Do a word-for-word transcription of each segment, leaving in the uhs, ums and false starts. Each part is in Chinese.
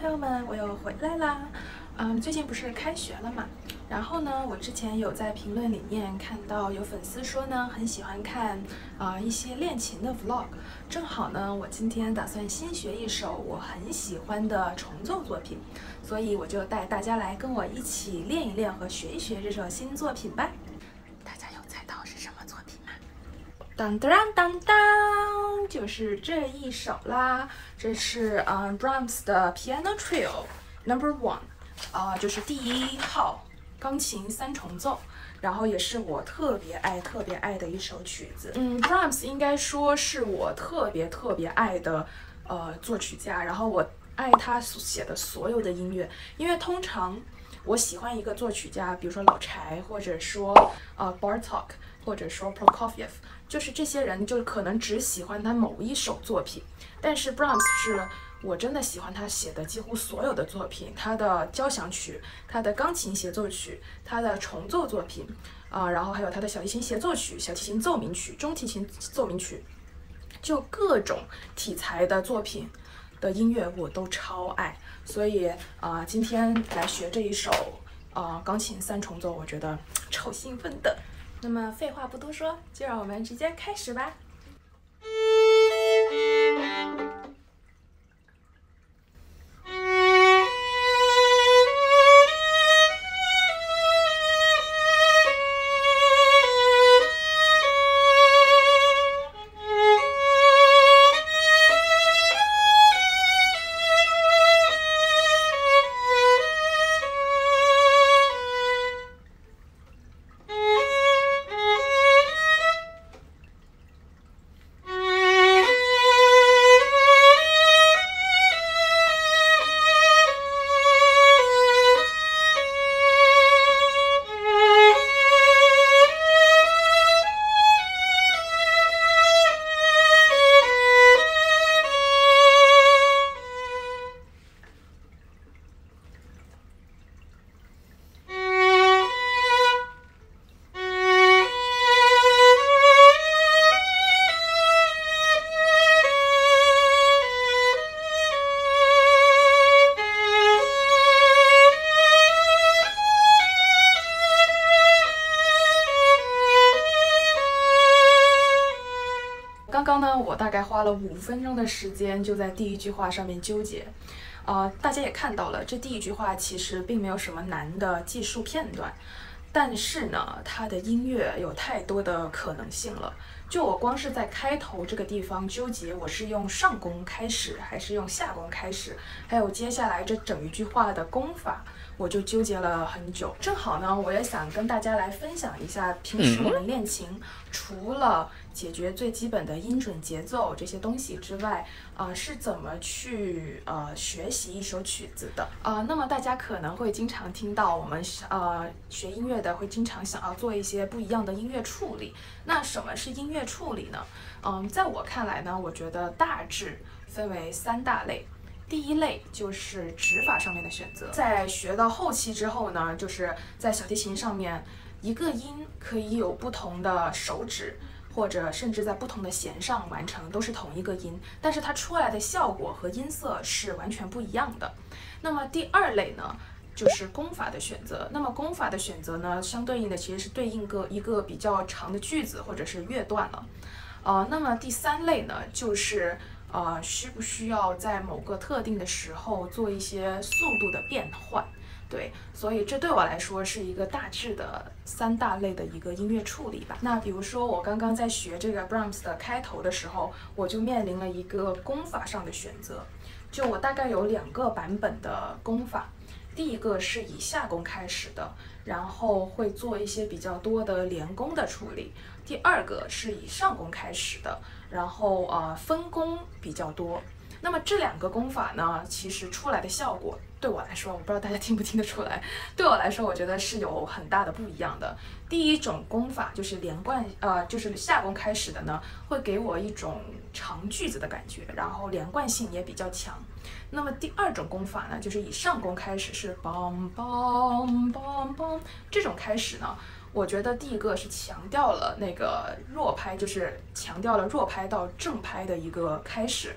朋友们，我又回来啦。嗯，最近不是开学了嘛，然后呢，我之前有在评论里面看到有粉丝说呢，很喜欢看啊、呃、一些练琴的 vlog。正好呢，我今天打算新学一首我很喜欢的重奏作品，所以我就带大家来跟我一起练一练和学一学这首新作品吧。大家有猜到是什么作品吗？当当当当，就是这一首啦。这是嗯 Brahms 的 Piano Trio Number One， 啊、呃，就是第一号钢琴三重奏。然后也是我特别爱、特别爱的一首曲子。嗯 ，Brahms 应该说是我特别特别爱的呃作曲家。然后我爱他写的所有的音乐，因为通常我喜欢一个作曲家，比如说老柴，或者说呃 Bartok， 或者说 Prokofiev， 就是这些人就可能只喜欢他某一首作品。但是 Brahms 是我真的喜欢他写的几乎所有的作品，他的交响曲，他的钢琴协奏曲，他的重奏作品，啊、呃，然后还有他的小提琴协奏曲、小提琴奏鸣曲、中提琴奏鸣曲，就各种题材的作品的音乐我都超爱。所以啊、呃，今天来学这一首啊、呃、钢琴三重奏，我觉得超兴奋的。那么废话不多说，就让我们直接开始吧。刚刚呢，我大概花了五分钟的时间就在第一句话上面纠结，呃，大家也看到了，这第一句话其实并没有什么难的技术片段，但是呢，它的音乐有太多的可能性了。就我光是在开头这个地方纠结，我是用上弓开始还是用下弓开始，还有接下来这整一句话的弓法，我就纠结了很久。正好呢，我也想跟大家来分享一下，平时我们练琴除了解决最基本的音准、节奏这些东西之外，呃，是怎么去呃学习一首曲子的？呃，那么大家可能会经常听到我们呃学音乐的会经常想要做一些不一样的音乐处理。那什么是音乐处理呢？嗯，在我看来呢，我觉得大致分为三大类。第一类就是指法上面的选择，在学到后期之后呢，就是在小提琴上面，一个音可以有不同的手指，或者甚至在不同的弦上完成，都是同一个音，但是它出来的效果和音色是完全不一样的。那么第二类呢，就是弓法的选择。那么弓法的选择呢，相对应的其实是对应个一个比较长的句子或者是乐段了。呃，那么第三类呢，就是呃需不需要在某个特定的时候做一些速度的变换。对，所以这对我来说是一个大致的三大类的一个音乐处理吧。那比如说我刚刚在学这个 Brahms 的开头的时候，我就面临了一个弓法上的选择。就我大概有两个版本的弓法，第一个是以下弓开始的，然后会做一些比较多的连弓的处理。第二个是以上弓开始的，然后呃分弓比较多。那么这两个弓法呢，其实出来的效果对我来说，我不知道大家听不听得出来，对我来说，我觉得是有很大的不一样的。第一种弓法就是连贯，呃，就是下弓开始的呢，会给我一种长句子的感觉，然后连贯性也比较强。那么第二种弓法呢，就是以上弓开始，是 bang bang bang bang 这种开始呢。我觉得第一个是强调了那个弱拍，就是强调了弱拍到正拍的一个开始，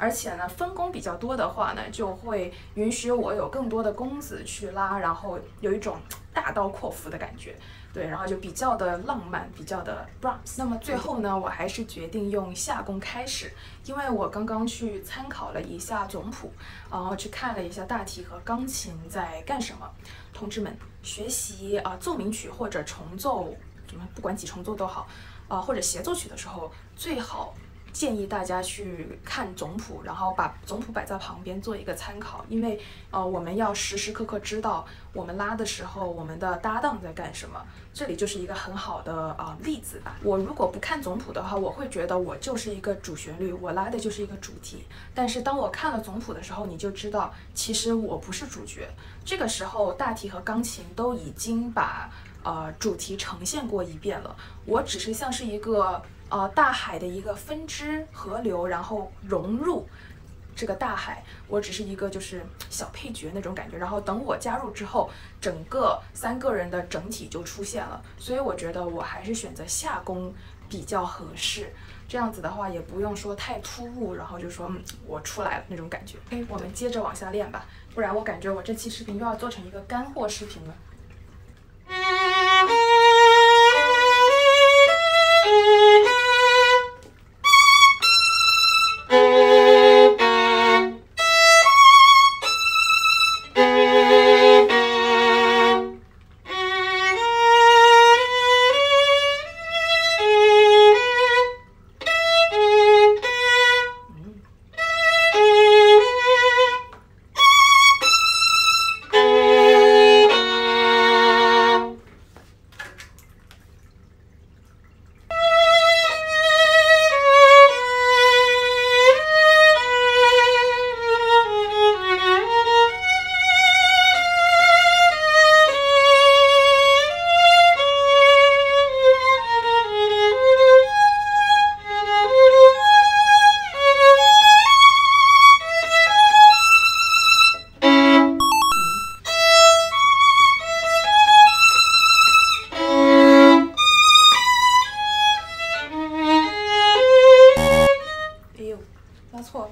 而且呢，分工比较多的话呢，就会允许我有更多的弓子去拉，然后有一种大刀阔斧的感觉。对，然后就比较的浪漫，比较的 Brahms。那么最后呢，我还是决定用夏弓开始，因为我刚刚去参考了一下总谱，然后去看了一下大提和钢琴在干什么。同志们，学习啊、呃、奏鸣曲或者重奏，什么不管几重奏都好，啊、呃、或者协奏曲的时候，最好建议大家去看总谱，然后把总谱摆在旁边做一个参考，因为呃我们要时时刻刻知道我们拉的时候我们的搭档在干什么。这里就是一个很好的啊、呃、例子吧。我如果不看总谱的话，我会觉得我就是一个主旋律，我拉的就是一个主题。但是当我看了总谱的时候，你就知道其实我不是主角。这个时候大提和钢琴都已经把呃主题呈现过一遍了，我只是像是一个呃大海的一个分支河流，然后融入这个大海，我只是一个就是小配角那种感觉。然后等我加入之后，整个三个人的整体就出现了。所以我觉得我还是选择夏弓比较合适，这样子的话也不用说太突兀，然后就说嗯我出来了那种感觉。OK， 我们接着往下练吧，不然我感觉我这期视频又要做成一个干货视频了。拉错了。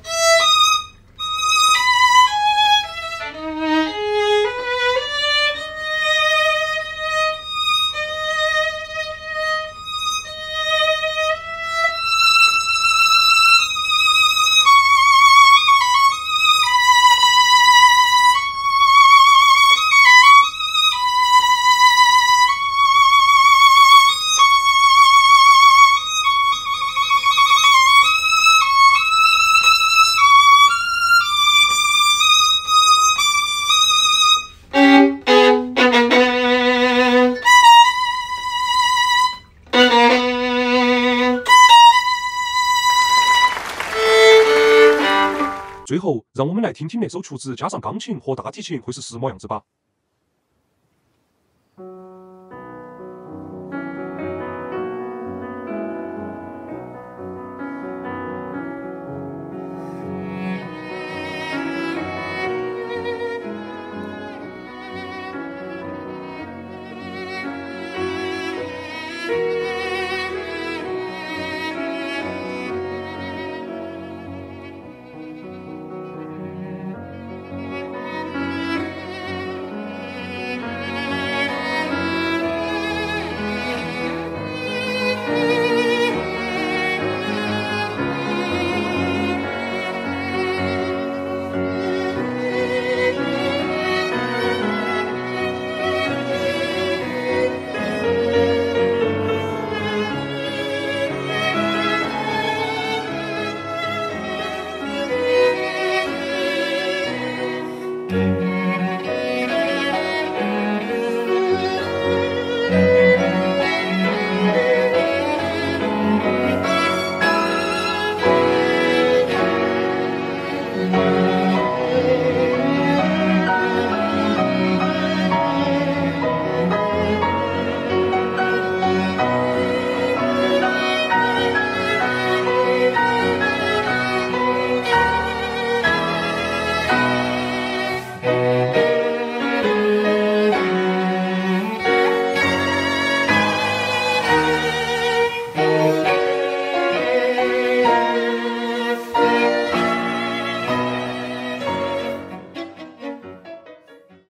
最后，让我们来听听那首曲子加上钢琴和大提琴会是什么样子吧。 Thank you.